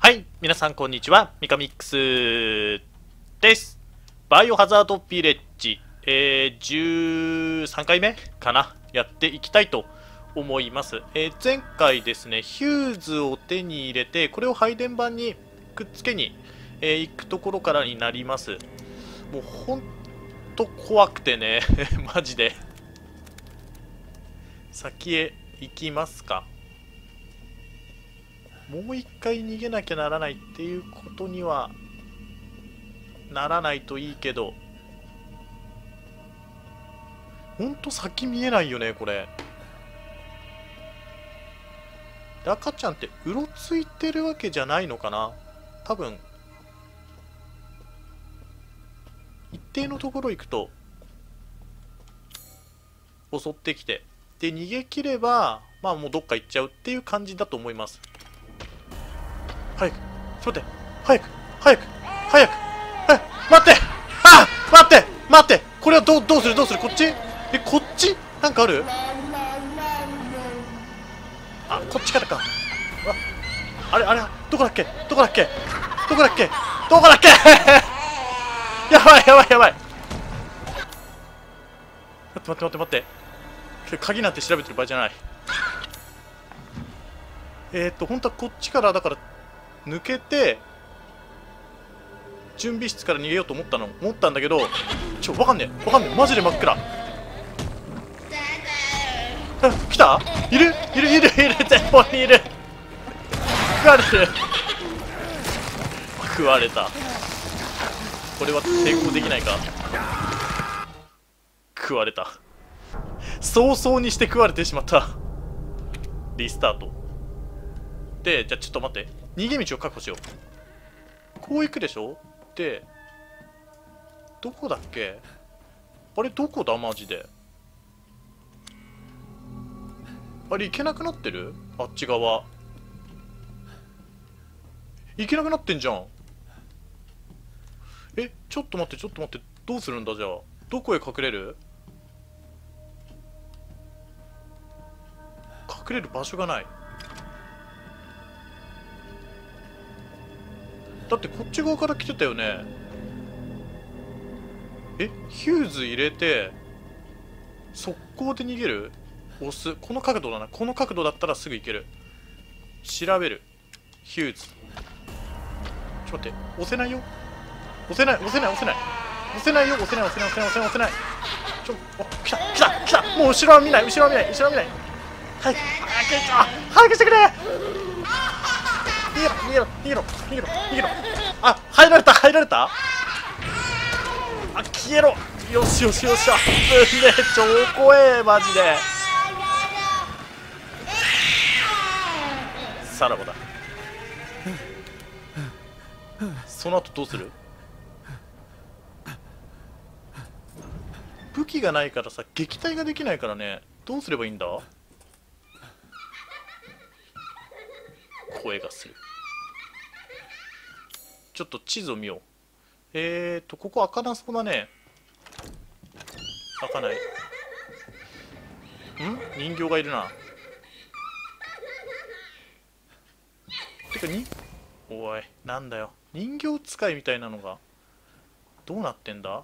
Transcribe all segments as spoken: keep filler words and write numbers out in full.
はい、皆さんこんにちは、ミカミックスです。バイオハザードビレッジ、えー、じゅうさんかいめかな、やっていきたいと思います。えー、前回ですね、ヒューズを手に入れて、これを配電盤にくっつけに、えー、行くところからになります。もうほんと怖くてね、マジで。先へ行きますか。もう一回逃げなきゃならないっていうことにはならないといいけど、ほんと先見えないよねこれ。赤ちゃんってうろついてるわけじゃないのかな。多分一定のところ行くと襲ってきて、で逃げ切ればまあもうどっか行っちゃうっていう感じだと思います。早く、ちょっと待って、早く、早く、早く、早く、待って、あ、待って、待って、これはどう、どうする、どうする、こっち、え、こっち、なんかある。あ、こっちからか。あれ、あれ、どこだっけ、どこだっけ、どこだっけ、どこだっけ。やばい、やばい、やばい。待って、待って、待って、待って。鍵なんて調べてる場合じゃない。えーっと、本当はこっちからだから。抜けて準備室から逃げようと思ったの思ったんだけど、ちょわかんねえわかんねえ、マジで真っ暗。あ、来た、いるいるいるいる、前方にいる。食われる食われた。これは抵抗できないか。食われた。早々にして食われてしまった。リスタートで、じゃあちょっと待って、逃げ道を確保しよう。こう行くでしょ。でどこだっけ、あれどこだマジで。あれ行けなくなってる、あっち側行けなくなってんじゃん。え、ちょっと待って、ちょっと待って、どうするんだ。じゃあどこへ隠れる。隠れる場所がない。だってこっち側から来てたよね。え、ヒューズ入れて速攻で逃げる。押す、この角度だな。この角度だったらすぐ行ける。調べる、ヒューズ。ちょっと待って、押せないよ、押せない押せない押せない押せないよ、押せない押せない押せない押せない押せない。ちょ、お、来た来た来た。もう後ろは見ない、後ろは見ない、後ろは見ない。早く早くしてくれ。逃げろ逃げろ逃げろ逃げろ逃げろ。あ、入られた入られた。あ、消えろ。よしよしよし。あ、すんで超怖えマジで。さらばだ。その後どうする。武器がないからさ、撃退ができないからね。どうすればいいんだ。声がする。ちょっと地図を見よう。えーとここ開かなそうだね。開かない。ん、人形がいるな。てかに、おいなんだよ、人形使いみたいなのがどうなってんだ。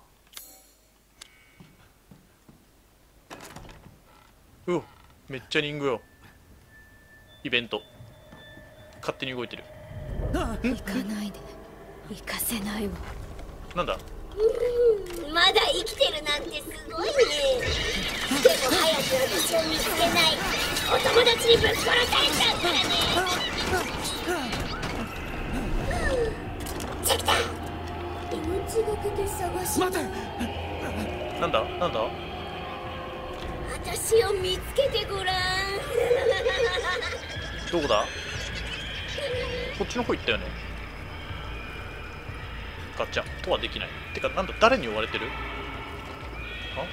うお、めっちゃ人形よ。イベント勝手に動いてる。 行かないで、行かせないわ。 なんだ。 うん、まだ生きてるなんてすごいね。でも早く私を見つけない。お友達にぶっ殺されちゃうからね。チェクター、命がけで探し。待て。 なんだなんだ。 私を見つけてごらん。 どこだ。こっちの方行ったよね。ガチャとはできない。てかなんだ、誰に追われてる。あ、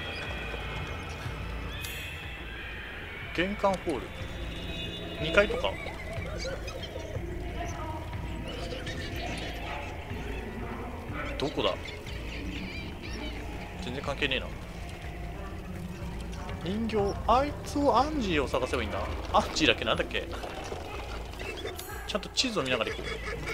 玄関ホールにかいとか。どこだ。全然関係ねえな。人形、あいつをアンジーを探せばいいんだ。アンジーだっけ、なんだっけ。 ちゃんと地図を見ながら行こ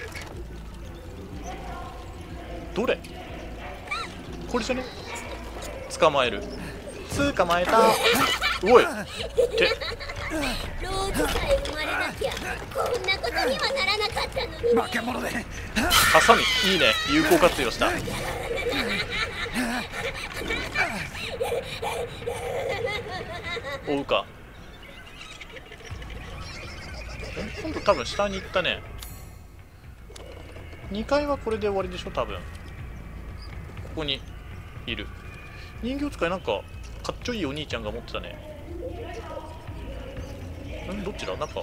う。どれこれじゃね？捕まえる。捕まえた。おいってローズさえ生まれなきゃこんなことにはならなかったのにね。 化け物でハサミいいね、有効活用した。追うか。え今度多分下に行ったね。にかいはこれで終わりでしょ多分。ここにいる人形使い、なんかかっちょいいお兄ちゃんが持ってたね。んどっちだ？なんか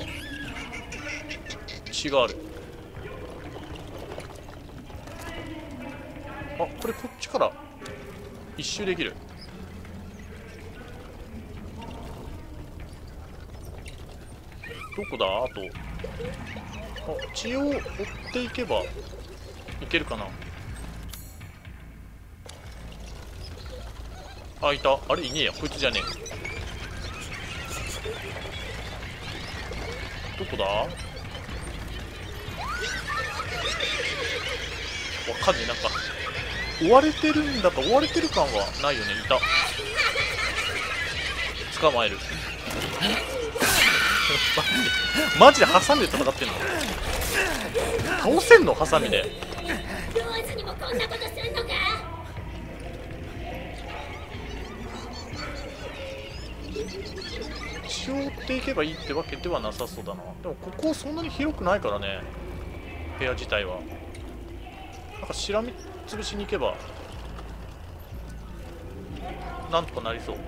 血がある。あ、これこっちから一周できる。どこだ？あとあ血を追っていけばいけるかな。あ、いた。あれいねえや、こいつじゃねえ。どこだ？わかんねえ。なんか追われてるんだか追われてる感はないよね。いた。捕まえる。マジでハサミで戦ってんの？倒せんの？ハサミで。 ローズにもこんなことするのか？ 血を追っていけばいいってわけではなさそうだな。でもここそんなに広くないからね、部屋自体は。なんかしらみつぶしに行けばなんとかなりそう。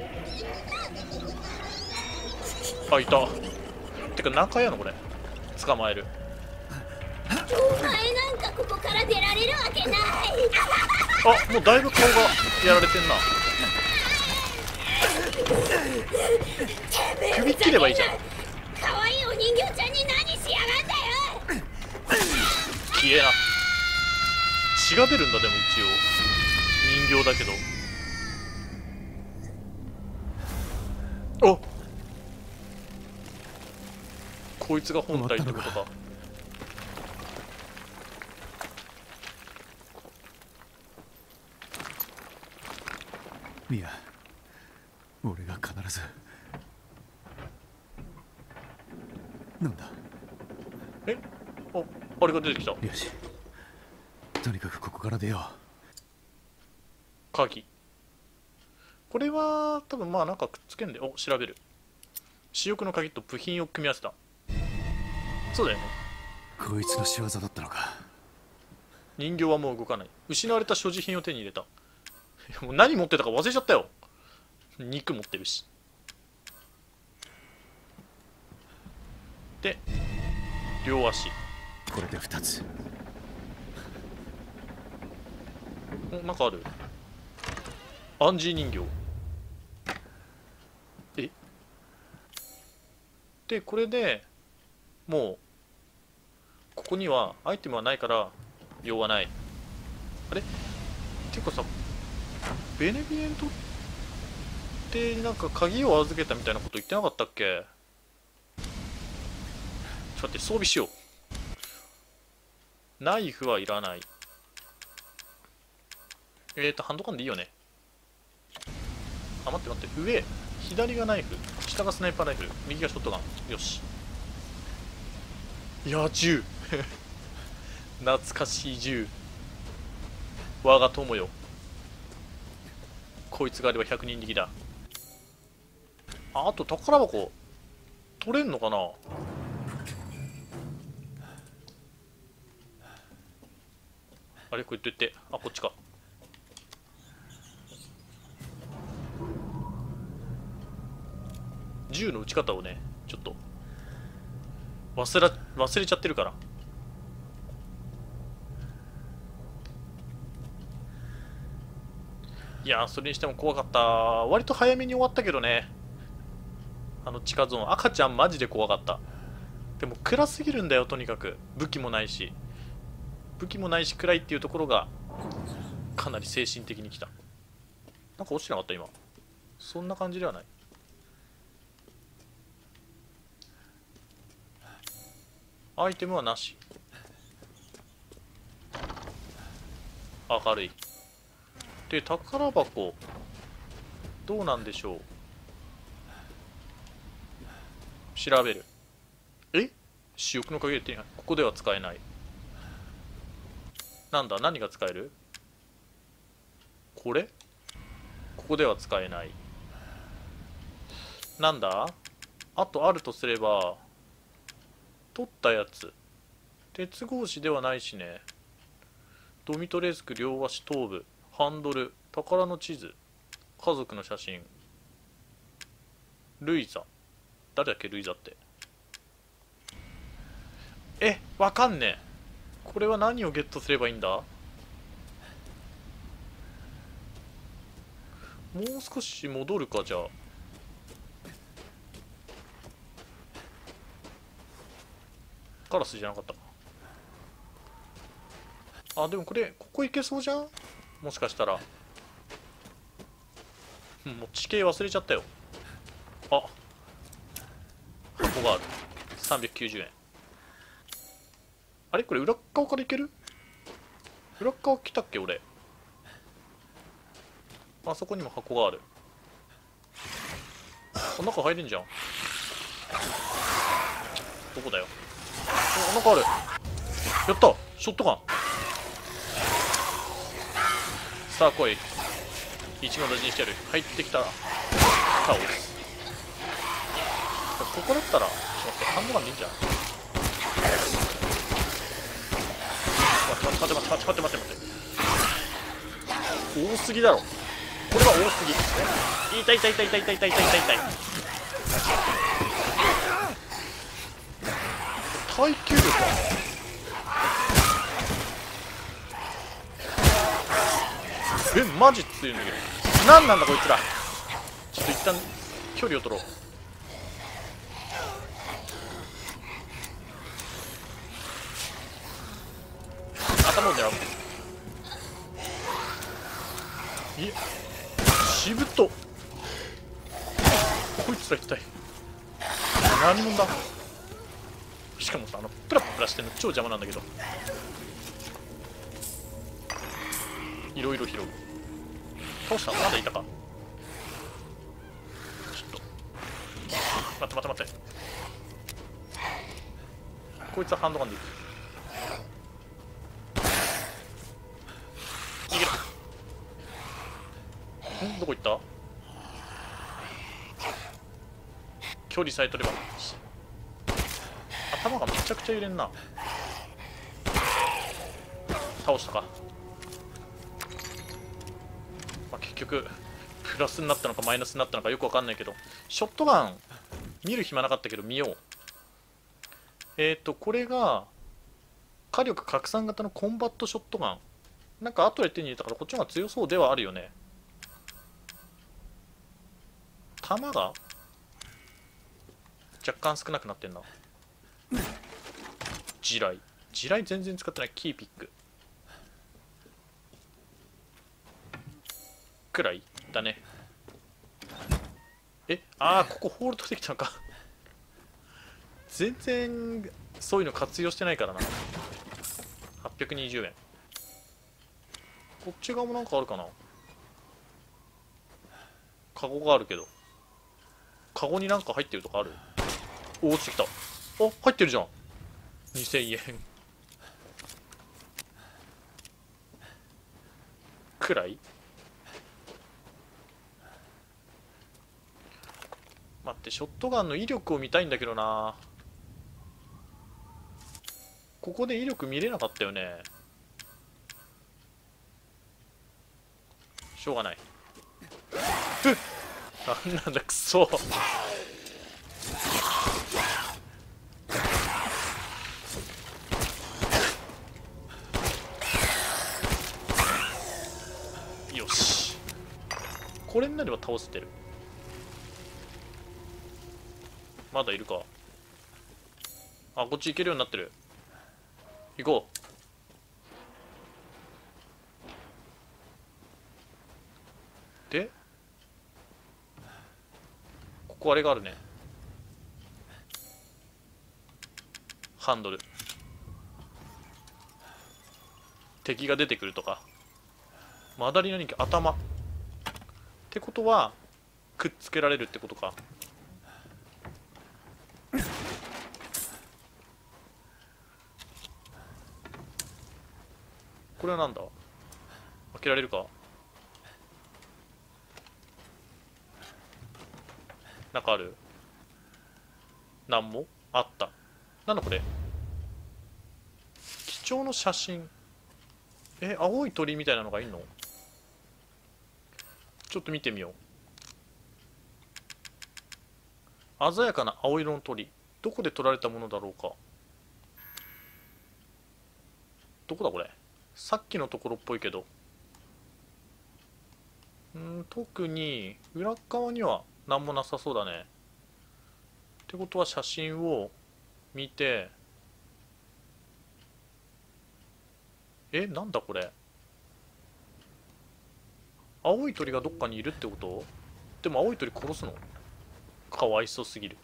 あ、いた。てか何回やのこれ。捕まえる。 お前なんかここから出られるわけない。 あ、もうだいぶ顔がやられてんな。首切ればいいじゃん。 可愛いお人形ちゃんに何しやがんだよ。 消えな。血が出るんだ。でも一応人形だけど。お、こいつが本体ってことか。 ミア、俺が必ず。なんだ？ え、あ、あれが出てきた。 よし、とにかくここから出よう。 鍵。これは多分まあなんかくっつけんで。お、調べる。私欲の鍵と部品を組み合わせた。そうだよね。 こいつの仕業だったのか。 人形はもう動かない。失われた所持品を手に入れた。もう何持ってたか忘れちゃったよ。肉持ってるし。で両足。 これでふたつ。 お、なんかある。アンジー人形。えでこれでもうここにはアイテムはないから用はない。あれてかさ、ベネビエントってなんか鍵を預けたみたいなこと言ってなかったっけ？ちょっと待って、装備しよう。ナイフはいらない。えーとハンドガンでいいよね。あ、待って待って、上左がナイフ、下がスナイパーライフル、右がショットガン。よし。いや、銃懐かしい銃。我が友よ。こいつがあればひゃくにん力だ。あ、あと宝箱取れんのかな。あれこれ言っといて。あ、こっちか。銃の撃ち方をねちょっと忘れ忘れちゃってるから。いやー、それにしても怖かった。割と早めに終わったけどね、あの地下ゾーン。赤ちゃんマジで怖かった。でも暗すぎるんだよ。とにかく武器もないし武器もないし暗いっていうところがかなり精神的にきた。なんか落ちてなかった今。そんな感じではない。 アイテムはなし。明るい。で、宝箱どうなんでしょう。調べる。え、私欲の限りってここでは使えない。なんだ、何が使える？これ？ここでは使えない。なんだ？あとあるとすれば、取ったやつ。鉄格子ではないしね。ドミトレスク、両足、頭部、ハンドル、宝の地図、家族の写真、ルイザ。誰だっけ、ルイザって。え、わかんねえ。これは何をゲットすればいいんだ？もう少し戻るか、じゃあ。カラスじゃなかったか。あ、でもこれ、ここ行けそうじゃん？もしかしたら。もう地形忘れちゃったよ。あ、箱がある。さんびゃくきゅうじゅうえん。あれこれ裏っ側から行ける？裏っ側来たっけ俺。あそこにも箱がある。あ、中入れんじゃん。どこだよ。お、中ある。やった、ショットガン。さあ来い。一の大事にしてやる。入ってきたら倒す。ここだったらちょっと待って、ハンドガンでいいんじゃん。待って待って待って待って待って待って待って、多すぎだろ。これは多すぎ。痛い痛い痛い痛い痛い痛い痛い痛い痛い。耐久力はえ、マジ強いんだけど。何なんだこいつら。ちょっと一旦距離を取ろう。頭を狙う。いや、しぶと。こいつら一体何者だ。しかもさ、あのプラプラしてるの超邪魔なんだけど。いろいろ拾う。倒した？まだいたか。ちょっと待って待って待って。こいつはハンドガンでいく。逃げろ。ん、どこ行った？距離さえ取れば。頭がめちゃくちゃ揺れんな。倒したか。まあ、結局プラスになったのかマイナスになったのかよくわかんないけど、ショットガン見る暇なかったけど見よう。えっとこれが火力拡散型のコンバットショットガン。なんか後で手に入れたからこっちの方が強そうではあるよね。弾が若干少なくなってんな。地雷地雷全然使ってない。キーピックくらいだね。え、ああここホールドできたのか。全然そういうの活用してないからな。はっぴゃくにじゅうえん。こっち側もなんかあるかな。カゴがあるけど、カゴになんか入ってるとかある？お、落ちてきた。あ、入ってるじゃん。にせんえんくらい。待って、ショットガンの威力を見たいんだけどな。ここで威力見れなかったよね。しょうがない。ふっ、なんなんだくそ。よし、これになれば倒せてる。まだいるか。あ、こっち行けるようになってる。行こう。でここあれがあるね。ハンドル。 敵が出てくるとか。マダリナ人形頭ってことはくっつけられるってことか。これはなんだ、開けられるか。なんかある？なんもあった。なんだこれ、貴重な写真。え、青い鳥みたいなのがいんの？ちょっと見てみよう。鮮やかな青色の鳥、どこで撮られたものだろうか。どこだこれ。さっきのところっぽいけど、ん、特に裏側には何もなさそうだね。ってことは写真を見て、え、なんだこれ。青い鳥がどっかにいるってこと？でも青い鳥殺すの？かわいそうすぎる。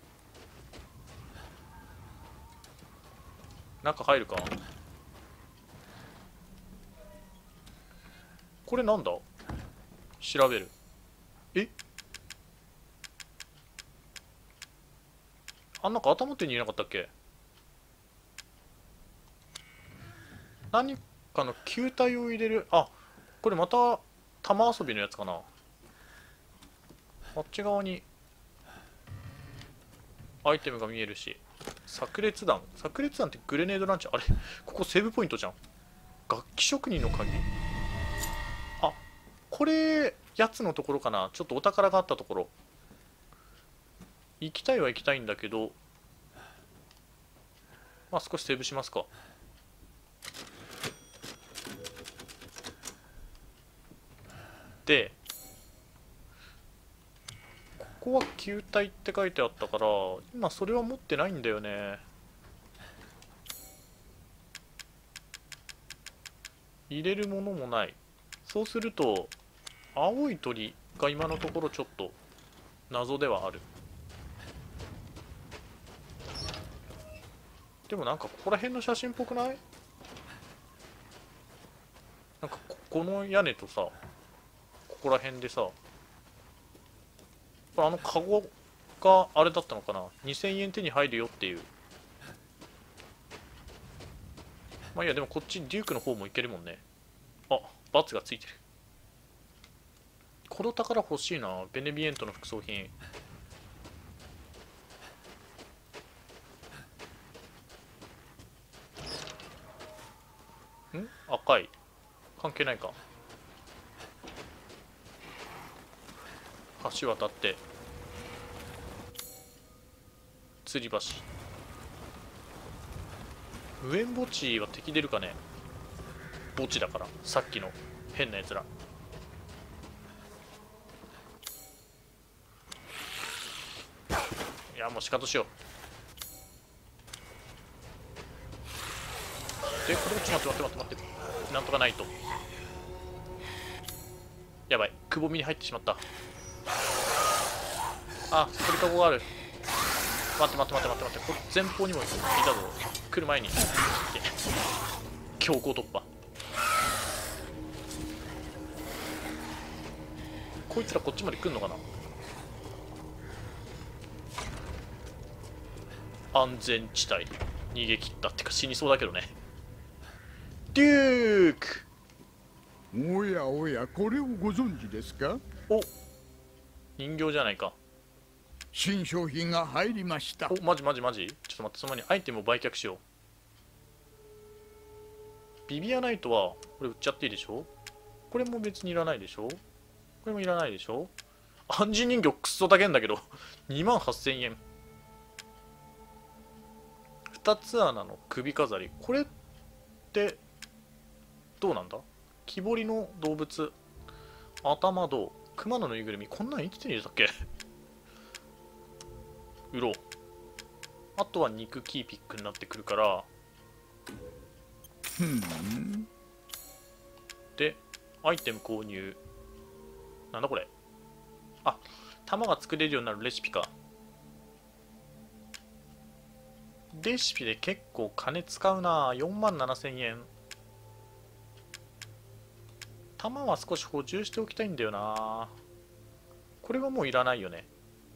中入るか。これなんだ？調べる。え、あんなんか頭手にいなかったっけ？何かの球体を入れる。あ、これまた玉遊びのやつかな。あっち側にアイテムが見えるし、炸裂弾。炸裂弾ってグレネードランチ。あれ、ここセーブポイントじゃん。楽器職人の鍵。あ、これやつのところかな。ちょっとお宝があったところ。行きたいは行きたいんだけど、まあ少しセーブしますか。で、ここは球体って書いてあったから、今それは持ってないんだよね。入れるものもない。そうすると青い鳥が今のところちょっと謎ではある。でもなんかここら辺の写真っぽくない？なんかここの屋根とさ、ここら辺でさ、あのカゴがあれだったのかな。にせんえん手に入るよっていう。まあいいや、でもこっちデュークの方もいけるもんね。あ、バツがついてる。この宝欲しいな。ベネビエントの副葬品。ん？赤い。関係ないか。橋渡って吊り橋。無縁墓地は敵出るかね。墓地だから、さっきの変なやつら。いや、もう仕方しよう。で、これちょっと待って待って待って待って、なんとかないと。やばい、くぼみに入ってしまった。あ、鳥かごがある。待って待って待って待って待って、これ前方にもいたぞ。来る前に強行突破。こいつらこっちまで来んのかな。安全地帯逃げ切ったってか死にそうだけどね。デューク。 おやおや、これをご存知ですか？ お、人形じゃないか。 新商品が入りました。 お、マジマジマジ。ちょっと待って、その前にアイテムを売却しよう。ビビアナイトはこれ売っちゃっていいでしょ。これも別にいらないでしょ。これもいらないでしょ。暗示人形クソ高いんだけどにまんはっせんえん。二つ穴の首飾り。これってどうなんだ。木彫りの動物。頭銅。熊のぬいぐるみ。こんなんいつ手に入れたっけ売ろう。あとは肉キーピックになってくるから。 ふん。 で、アイテム購入。なんだこれ。あ、弾が作れるようになるレシピか。レシピで結構金使うな。よんまんななせんえん。 弾は少し補充しておきたいんだよな。これはもういらないよね。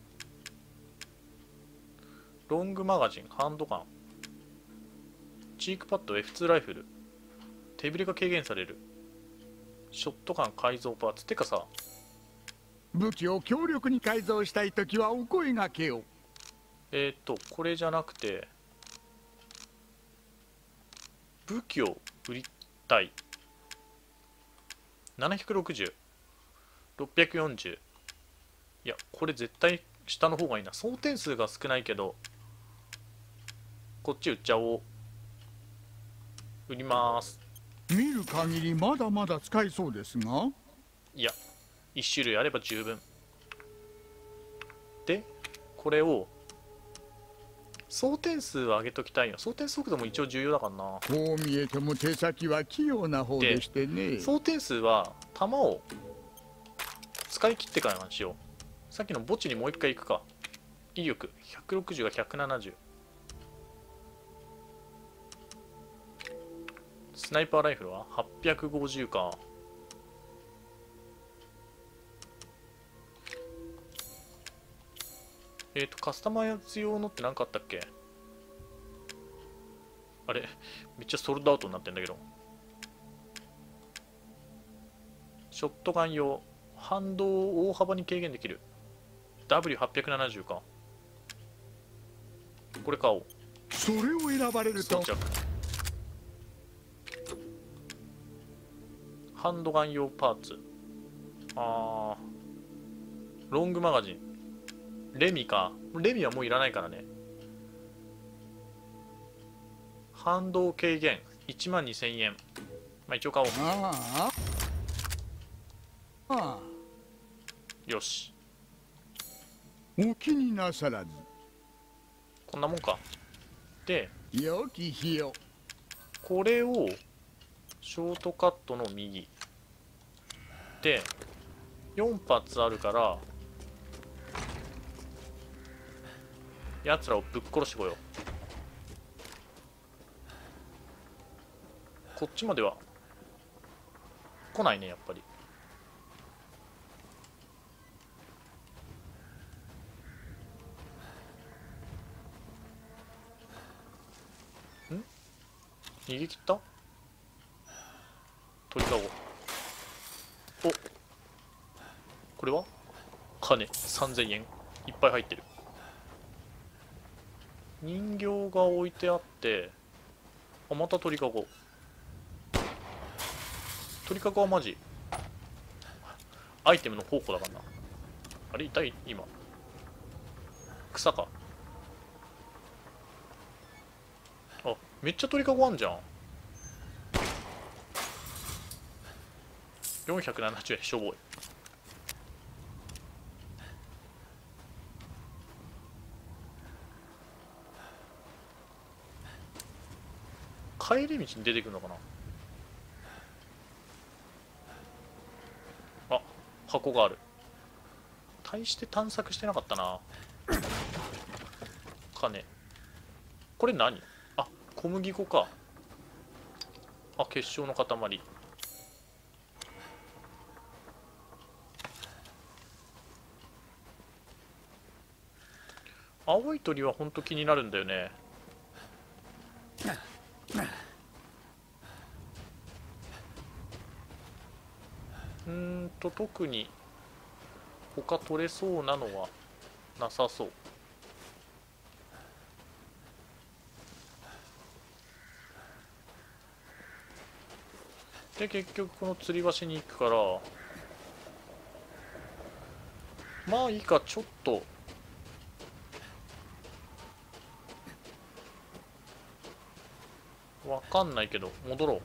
ロングマガジン、ハンドガン、チークパッド、エフツー ライフル、手ぶれが軽減される、ショットガン改造パーツ。てかさ、 武器を強力に改造したいときはお声がけを。 えっとこれじゃなくて武器を売りたい。ななひゃくろくじゅう、ろっぴゃくよんじゅう。いやこれ絶対下の方がいいな。総点数が少ないけどこっち売っちゃおう。売ります。 見る限りまだまだ使えそうですが。 いやいち種類あれば十分で、これを総点数を上げときたいよ。総点速度も一応重要だからな。 こう見えても手先は器用な方でしてね。 総点数は弾を使い切ってからにしよう。さっきの墓地にもう一回行くか。威力ひゃくろくじゅうがひゃくななじゅう。スナイパーライフルははっぴゃくごじゅうか。えっとカスタマイズ用のって何かあったっけ。あれめっちゃソルドアウトになってんだけど。ショットガン用、反動を大幅に軽減できる。 ダブリューはっぴゃくななじゅう か。これ買おう。 それを選ばれると装着。ハンドガン用パーツ。あーロングマガジン、レミか。レミはもういらないからね。反動軽減いちまんにせんえん。まあ一応買おう。 ああああ、 よし、 お気になさらず。 こんなもんか。で良き日よ。 これをショートカットの右でよん発あるからやつらをぶっ殺してこよう。こっちまでは来ないねやっぱり。ん逃げ切った。鳥かご。お、これは金さんぜんえんいっぱい入ってる。人形が置いてあって、あまた鳥かご。鳥かごはマジアイテムの宝庫だからな。あれ痛い今草か。あめっちゃ鳥かごあんじゃん。よんひゃくななじゅうえんしょぼい。帰り道に出てくるのかな。あ箱がある。大して探索してなかったな。金これ何。あ小麦粉か。あ結晶の塊。青い鳥はほんと気になるんだよね。うーんと特に他取れそうなのはなさそう。で結局この吊り橋に行くからまあいいか。ちょっとわかんないけど戻ろう。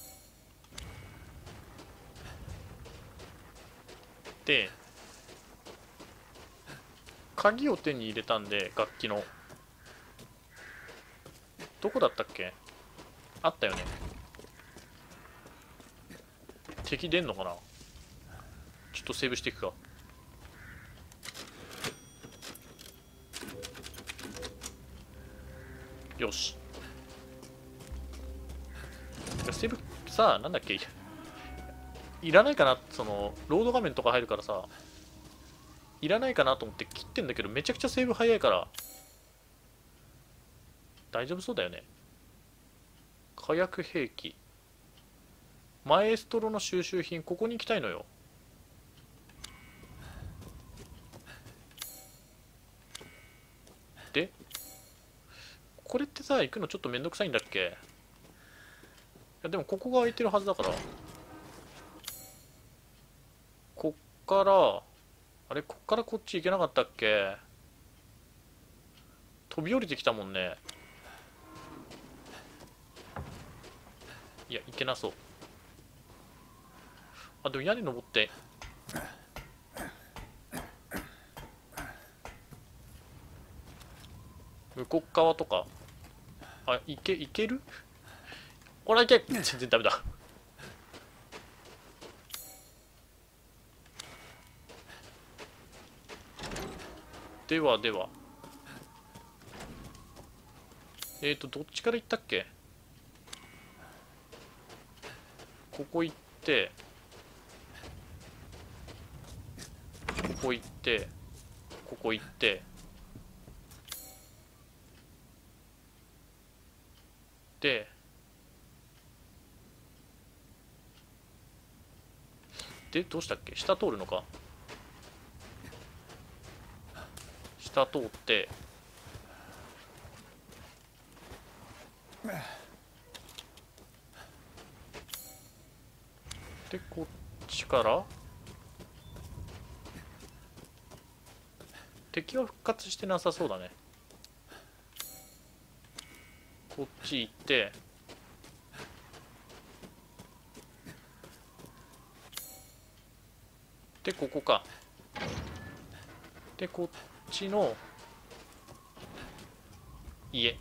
で鍵を手に入れたんで楽器のどこだったっけ。あったよね。敵出んのかな。ちょっとセーブしていくか。よし。セーブさあなんだっけ。 いらないかな、そのロード画面とか入るからさ、いらないかなと思って切ってんだけど、めちゃくちゃセーブ早いから大丈夫そうだよね。火薬兵器、マエストロの収集品、ここに行きたいのよ。でこれってさ、行くのちょっとめんどくさいんだっけ。いやでもここが空いてるはずだから、こっからあれ、こっからこっち行けなかったっけ。飛び降りてきたもんね。いや、行けなそう。あ、でも屋根登って向こう側とか、あ、行け、行ける。ほら、行け。全然ダメだ。ではでは、えーとどっちから行ったっけ。ここ行って、ここ行って、ここ行って、ででどうしたっけ。下通るのか。下通って、でこっちから敵は復活してなさそうだね。こっち行って、でここか。でこっちの家、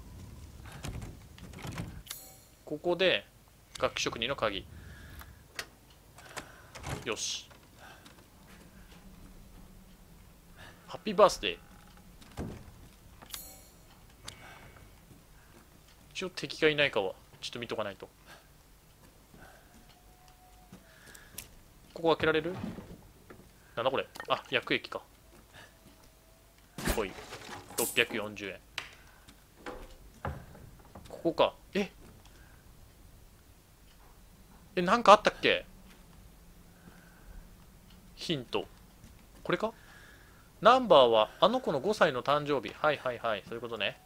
ここで楽器職人の鍵。よし、ハッピーバースデー。一応敵がいないかはちょっと見とかないと。ここ開けられる。なんだこれ。あ、薬液か。ほい、ろっぴゃくよんじゅうえん。ここか。ええ、なんかあったっけ。ヒント、これか。ナンバーはあの子のごさいの誕生日。はいはいはい、そういうことね。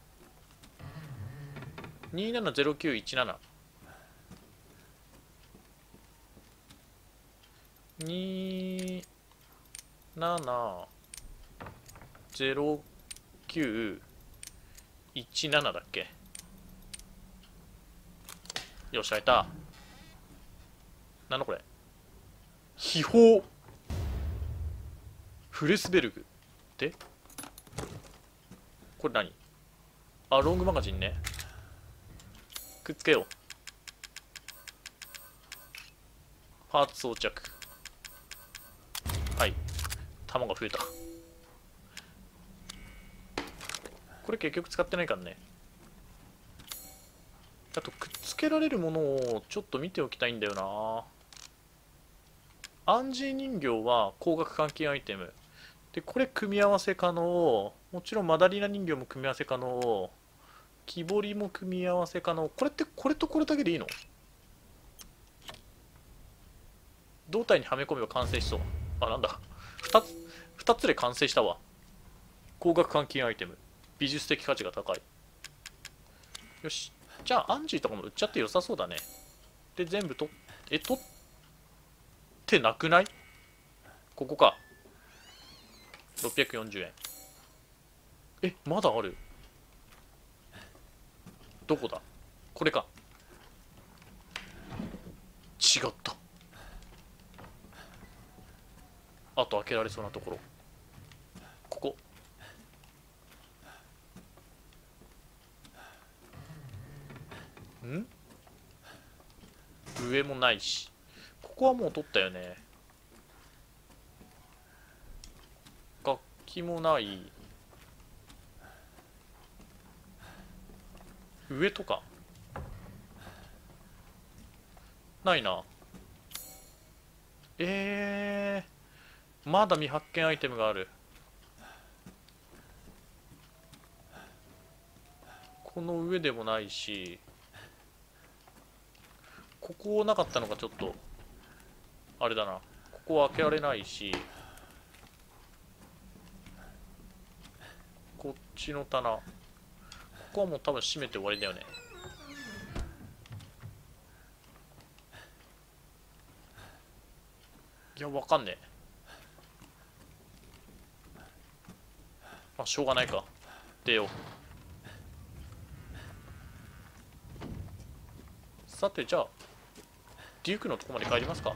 にーななゼロきゅういちなな、にーななゼロきゅういちななだっけ。よし、開いた。なんだこれ。秘宝フレスベルグで、これ何。あ、ロングマガジンね。くっつけよう。パーツ装着。はい、弾が増えた。これ結局使ってないからね。あとくっつけられるものをちょっと見ておきたいんだよな。アンジー人形は光学関係アイテムで、これ組み合わせ可能。もちろんマダリーナ人形も組み合わせ可能。木彫りも組み合わせ可能。これってこれとこれだけでいいの。胴体にはめ込めば完成しそう。あ、なんだ、ふたつふたつで完成したわ。光学換金アイテム、美術的価値が高い。よし、じゃあアンジーとかも売っちゃって良さそうだね。で全部とえ取ってなくない。ここか。ろっぴゃくよんじゅうえん。え、まだある。どこだ。これか。違った。あと開けられそうなところ、ここ。ん、上もないし、ここはもう取ったよね。楽器もない。上とかないな。 えー、まだ未発見アイテムがある。この上でもないし、ここなかったのがちょっとあれだな。ここは開けられないし、こっちの棚、ここはもう多分閉めて終わりだよね。いや、わかんねえ。あ、しょうがないか。出よう。さて、じゃあデュークのとこまで帰りますか。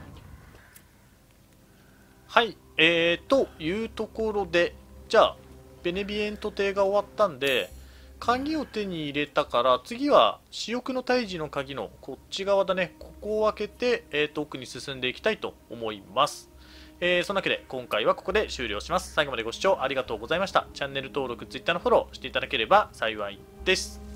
はい、えーというところで、じゃあベネビエント邸が終わったんで、鍵を手に入れたから、次は死翼の退治の鍵のこっち側だね。ここを開けて、えーと奥に進んでいきたいと思います。えー、そんなわけで今回はここで終了します。最後までご視聴ありがとうございました。チャンネル登録、Twitter のフォローしていただければ幸いです。